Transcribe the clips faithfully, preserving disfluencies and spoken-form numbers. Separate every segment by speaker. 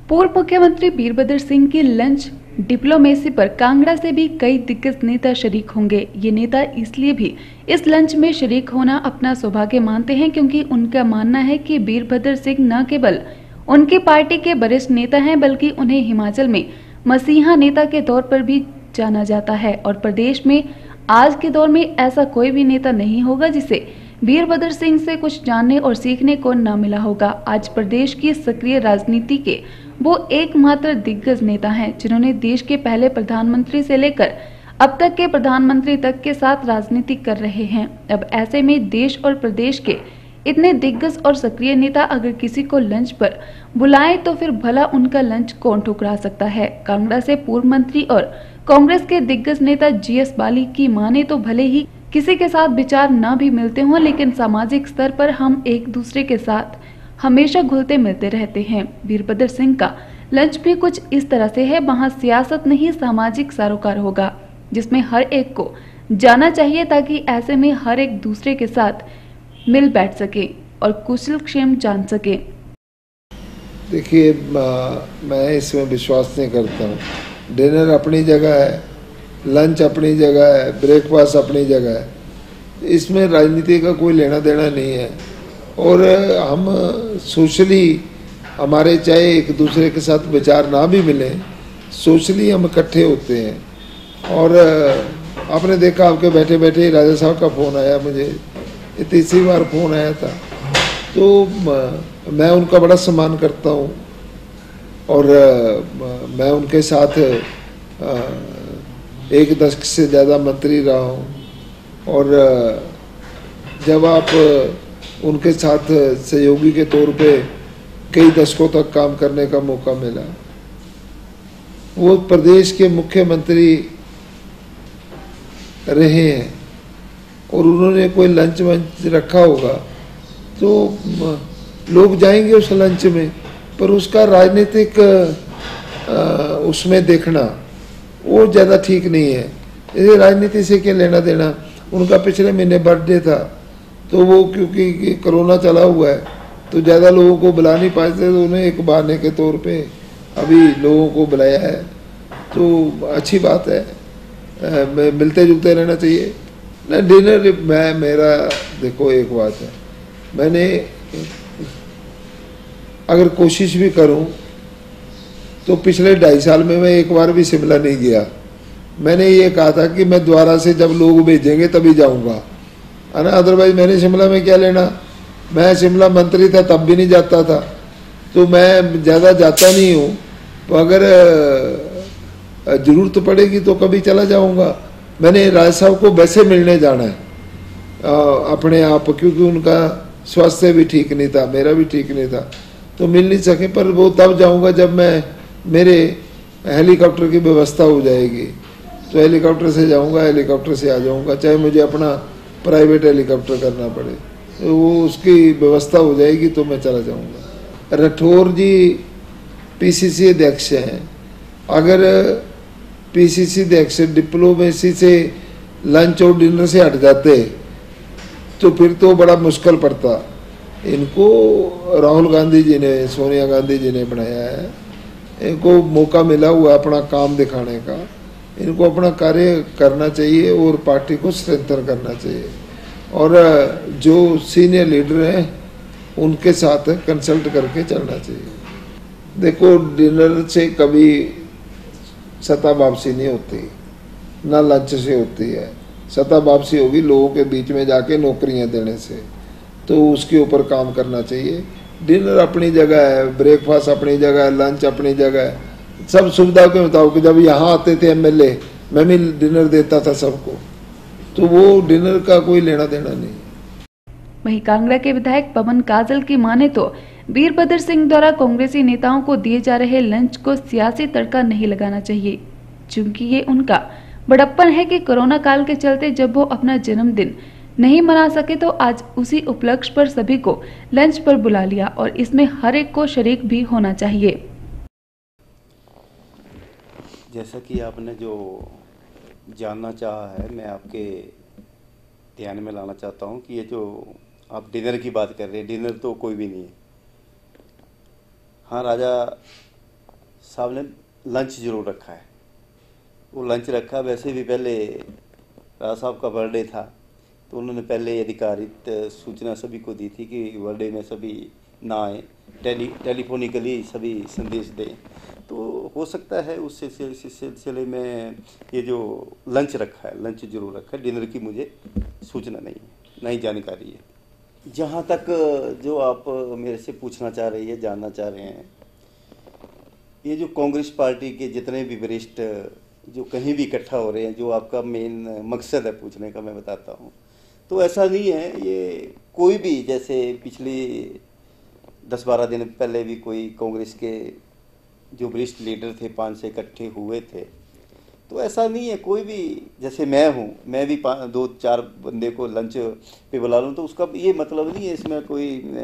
Speaker 1: पूर्व मुख्यमंत्री वीरभद्र सिंह की लंच डिप्लोमेसी पर कांगड़ा से भी कई दिग्गज नेता शरीक होंगे। ये नेता इसलिए भी इस लंच में शरीक होना अपना सौभाग्य मानते हैं क्योंकि उनका मानना है कि वीरभद्र सिंह न केवल उनकी पार्टी के वरिष्ठ नेता हैं बल्कि उन्हें हिमाचल में मसीहा नेता के तौर पर भी जाना जाता है और प्रदेश में आज के दौर में ऐसा कोई भी नेता नहीं होगा जिसे वीरभद्र सिंह से कुछ जानने और सीखने को न मिला होगा। आज प्रदेश की सक्रिय राजनीति के वो एकमात्र दिग्गज नेता हैं जिन्होंने देश के पहले प्रधानमंत्री से लेकर अब तक के प्रधानमंत्री तक के साथ राजनीति कर रहे हैं। अब ऐसे में देश और प्रदेश के इतने दिग्गज और सक्रिय नेता अगर किसी को लंच पर बुलाएं तो फिर भला उनका लंच कौन ठुकरा सकता है। कांगड़ा से पूर्व मंत्री और कांग्रेस के दिग्गज नेता जी एस बाली की माने तो भले ही किसी के साथ विचार न भी मिलते हों लेकिन सामाजिक स्तर पर हम एक दूसरे के साथ हमेशा घुलते मिलते रहते हैं। वीरभद्र सिंह का लंच भी कुछ इस तरह से है, वहां सियासत नहीं सामाजिक सरोकार होगा जिसमें हर एक को जाना चाहिए ताकि ऐसे में हर एक दूसरे के साथ मिल बैठ सके और कुशल क्षेम जान सके।
Speaker 2: देखिए, मैं इसमें विश्वास नहीं करता हूँ। डिनर अपनी जगह है, लंच अपनी जगह है, ब्रेकफास्ट अपनी जगह है, इसमें राजनीति का कोई लेना देना नहीं है। और हम सोशली हमारे चाहे एक दूसरे के साथ विचार ना भी मिले, सोशली हम इकट्ठे होते हैं। और आपने देखा आपके बैठे बैठे राजा साहब का फ़ोन आया, मुझे ये तीसरी बार फ़ोन आया था, तो मैं उनका बड़ा सम्मान करता हूँ और मैं उनके साथ एक दशक से ज़्यादा मंत्री रहा हूँ। और जब आप उनके साथ सहयोगी के तौर पे कई दशकों तक काम करने का मौका मिला, वो प्रदेश के मुख्यमंत्री रहे हैं और उन्होंने कोई लंच वंच रखा होगा तो लोग जाएंगे उस लंच में, पर उसका राजनीतिक उसमें देखना वो ज़्यादा ठीक नहीं है। इसे राजनीति से क्या लेना देना। उनका पिछले महीने बर्थडे था तो वो क्योंकि कोरोना चला हुआ है तो ज़्यादा लोगों को बुला नहीं पाए थे, तो उन्हें एक बहाने के तौर पे अभी लोगों को बुलाया है, तो अच्छी बात है। मिलते जुलते रहना चाहिए ना। डिनर मैं मेरा देखो एक बात है, मैंने अगर कोशिश भी करूं तो पिछले ढाई साल में मैं एक बार भी शिमला नहीं गया। मैंने ये कहा था कि मैं दोबारा से जब लोग भेजेंगे तभी जाऊंगा, है ना। अदरवाइज मैंने शिमला में क्या लेना। मैं शिमला मंत्री था तब भी नहीं जाता था, तो मैं ज़्यादा जाता नहीं हूँ। तो अगर ज़रूरत पड़ेगी तो कभी चला जाऊँगा। मैंने राज साहब को वैसे मिलने जाना है आ, अपने आप, क्योंकि उनका स्वास्थ्य भी ठीक नहीं था, मेरा भी ठीक नहीं था, तो मिल नहीं सके। पर वो तब जाऊंगा जब मैं मेरे हेलीकॉप्टर की व्यवस्था हो जाएगी, तो हेलीकॉप्टर से जाऊंगा, हेलीकॉप्टर से आ जाऊंगा, चाहे मुझे अपना प्राइवेट हेलीकॉप्टर करना पड़े, तो वो उसकी व्यवस्था हो जाएगी तो मैं चला जाऊंगा। राठौर जी पीसीसी अध्यक्ष हैं, अगर पीसीसी अध्यक्ष डिप्लोमेसी से लंच और डिनर से हट जाते तो फिर तो बड़ा मुश्किल पड़ता। इनको राहुल गांधी जी ने, सोनिया गांधी जी ने बनाया है, इनको मौका मिला हुआ अपना काम दिखाने का। इनको अपना कार्य करना चाहिए और पार्टी को स्ट्रेंथन करना चाहिए और जो सीनियर लीडर हैं उनके साथ कंसल्ट करके चलना चाहिए। देखो, डिनर से कभी सत्ता वापसी नहीं होती, ना लंच से होती है। सत्ता वापसी होगी लोगों के बीच में जाके नौकरियां देने से, तो उसके ऊपर काम करना चाहिए। डिनर अपनी जगह है, ब्रेकफास्ट अपनी जगह है, लंच अपनी जगह है, सब सुविधा के मुताबिक। जब यहाँ आते थे एमएलए, मैं भी डिनर देता था सबको, तो वो डिनर का कोई लेना देना नहीं।
Speaker 1: वहीं कांगड़ा के विधायक पवन काजल की माने तो वीरभद्र सिंह द्वारा कांग्रेसी नेताओं को दिए जा रहे लंच को सियासी तड़का नहीं लगाना चाहिए, क्योंकि ये उनका बड़प्पन है कि कोरोना काल के चलते जब वो अपना जन्मदिन नहीं मना सके तो आज उसी उपलक्ष्य पर सभी को लंच पर बुला लिया और इसमें हर एक को शरीक भी होना चाहिए।
Speaker 3: जैसा कि आपने जो जानना चाहा है, मैं आपके ध्यान में लाना चाहता हूं कि ये जो आप डिनर की बात कर रहे हैं, डिनर तो कोई भी नहीं है। हाँ, राजा साहब ने लंच जरूर रखा है। वो लंच रखा, वैसे भी पहले राजा साहब का बर्थडे था तो उन्होंने पहले अधिकारित सूचना सभी को दी थी कि बर्थडे में सभी ना आए, टेली टेलीफोनिकली सभी संदेश दें। तो हो सकता है उस सिलसिले में ये जो लंच रखा है, लंच जरूर रखा है, डिनर की मुझे सूचना नहीं है, नहीं जानकारी है। जहाँ तक जो आप मेरे से पूछना चाह रही है, जानना चाह रहे हैं, ये जो कांग्रेस पार्टी के जितने भी वरिष्ठ जो कहीं भी इकट्ठा हो रहे हैं, जो आपका मेन मकसद है पूछने का, मैं बताता हूँ। तो ऐसा नहीं है, ये कोई भी, जैसे पिछले दस बारह दिन पहले भी कोई कांग्रेस के जो वरिष्ठ लीडर थे पांच से इकट्ठे हुए थे, तो ऐसा नहीं है कोई भी, जैसे मैं हूँ, मैं भी दो चार बंदे को लंच पे बुला लूँ तो उसका ये मतलब नहीं है इसमें कोई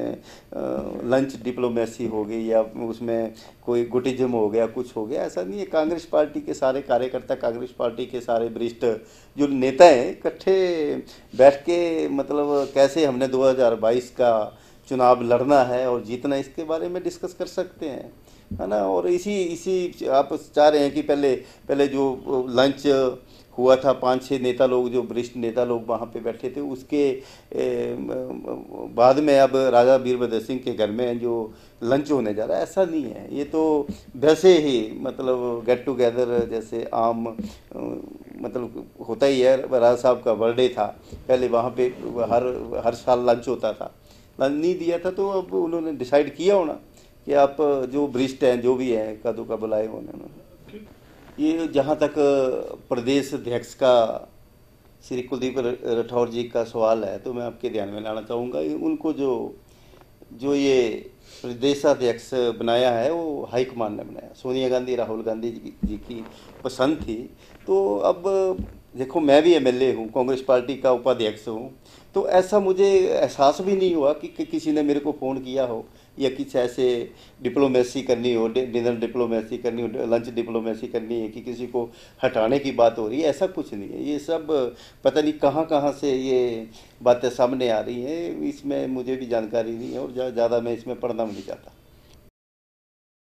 Speaker 3: लंच डिप्लोमेसी हो गई या उसमें कोई गुटिज्म हो गया, कुछ हो गया, ऐसा नहीं है। कांग्रेस पार्टी के सारे कार्यकर्ता, कांग्रेस पार्टी के सारे वरिष्ठ जो नेता हैं इकट्ठे बैठ के मतलब कैसे हमने दो हज़ार बाईस का चुनाव लड़ना है और जीतना, इसके बारे में डिस्कस कर सकते हैं, है ना। और इसी इसी आप चाह रहे हैं कि पहले पहले जो लंच हुआ था, पांच छह नेता लोग, जो वरिष्ठ नेता लोग वहाँ पे बैठे थे, उसके ए, बाद में अब राजा वीरभद्र सिंह के घर में जो लंच होने जा रहा है, ऐसा नहीं है। ये तो वैसे ही मतलब गेट टुगेदर जैसे आम मतलब होता ही है। राजा साहब का बर्थडे था, पहले वहाँ पे हर हर साल लंच होता था, लंच नहीं दिया था, तो अब उन्होंने डिसाइड किया होना कि आप जो वरिष्ठ हैं, जो भी हैं, कदों का बुलाए होने उन्होंने। ये जहाँ तक प्रदेश अध्यक्ष का श्री कुलदीप राठौर जी का सवाल है, तो मैं आपके ध्यान में लाना चाहूँगा, उनको जो जो ये प्रदेशाध्यक्ष बनाया है वो हाईकमान ने बनाया, सोनिया गांधी राहुल गांधी जी की पसंद थी। तो अब देखो, मैं भी एमएलए हूँ, कांग्रेस पार्टी का उपाध्यक्ष हूँ, तो ऐसा मुझे एहसास भी नहीं हुआ कि, कि किसी ने मेरे को फ़ोन किया हो या किसी ऐसे डिप्लोमेसी करनी हो, डिनर डिप्लोमेसी करनी हो, लंच डिप्लोमेसी करनी है कि किसी को हटाने की बात हो रही है, ऐसा कुछ नहीं है। ये सब पता नहीं कहाँ कहाँ से ये बातें सामने आ रही हैं, इसमें मुझे भी जानकारी नहीं है और ज़्यादा मैं इसमें पढ़ना भी नहीं चाहता।